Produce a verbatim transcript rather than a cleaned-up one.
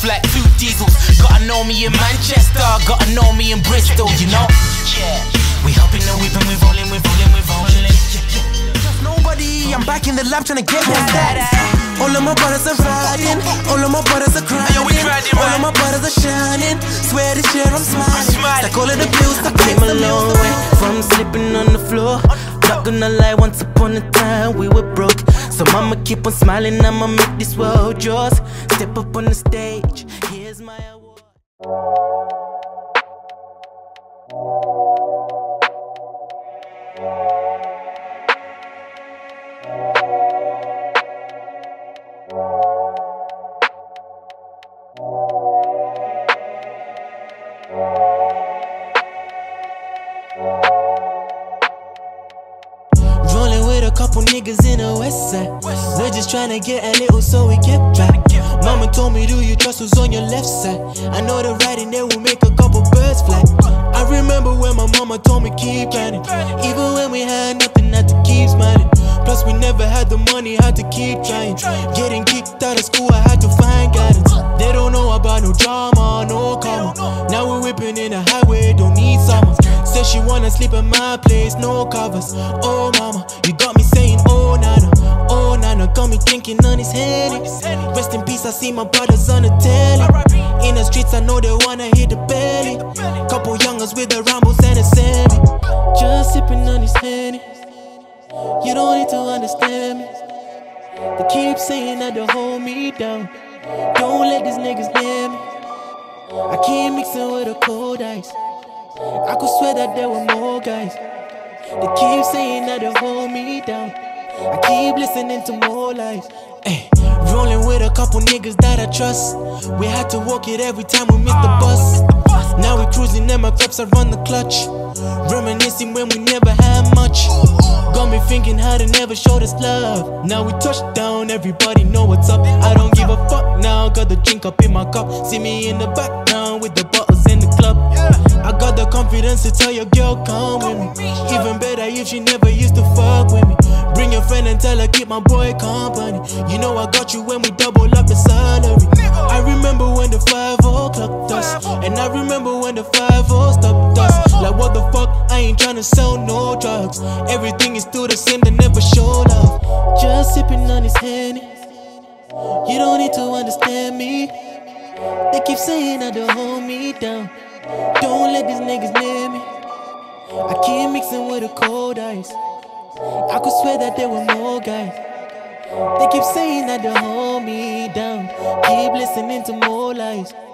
like two diesels. Gotta know me in Manchester, gotta know me in Bristol, you know? Yeah. We hopping and whipping, we rolling, we rolling, we rolling. Just nobody, I'm back in the lab trying to get more stats. All of my brothers are riding, all of my brothers are crying. Yo, we grinding, all of my brothers are shining. Swear this year I'm smiling. I'm smiling. Like all of the bills, I came a long way from slipping on the floor. Not gonna lie, once upon a time we were broke. So mama keep on smiling, I'ma make this world yours. Step up on the stage, here's my award. Couple niggas in the west side. We're just tryna get a little so we get back. Mama told me, do you trust who's on your left side? I know the writing there will make a couple birds fly. I remember when my mama told me keep grinding. Even when we had nothing, had to keep smiling. Plus we never had the money, had to keep trying. Getting kicked out of school, I had to find guidance. They don't know about no drama, no karma. Now we're whipping in the highway, don't need summers. Said she wanna sleep at my place, no covers. Oh mama, you got me saying oh nana, oh nana. Got me drinking on his Henny. Rest in peace, I see my brothers on the telly. In the streets, I know they wanna hit the belly. Couple youngers with the Rambos and a Semi. Just sipping on his Henny. You don't need to understand me. They keep saying that they hold me down. Don't let these niggas near me. I keep mixing with the cold ice. I could swear that there were more guys. They keep saying that they hold me down. I keep listening to more lies. Ay, rolling with a couple niggas that I trust. We had to walk it every time we missed the bus. Now we cruising and my cups are on the clutch. Reminiscing when we never had much. Got me thinking how they never showed us love. Now we touched down, everybody know what's up. I don't give a fuck now, got the drink up in my cup. See me in the background with the bottles in the club. I got the confidence to tell your girl come with me. Even better if she never used to fuck with me. Bring your friend and tell her keep my boy company. You know I got you when we double up the salary. I remember when the five o'clock dust. And I remember when the five oh stopped us. Like what the fuck, I ain't tryna sell no drugs. Everything is still the same, they never show love. Just sipping on his Henny. You don't need to understand me. They keep saying that they hold me down. Don't let these niggas near me. I keep mixing with the cold ice. I could swear that there were more guys. They keep saying that they hold me down. Keep listening to more lies.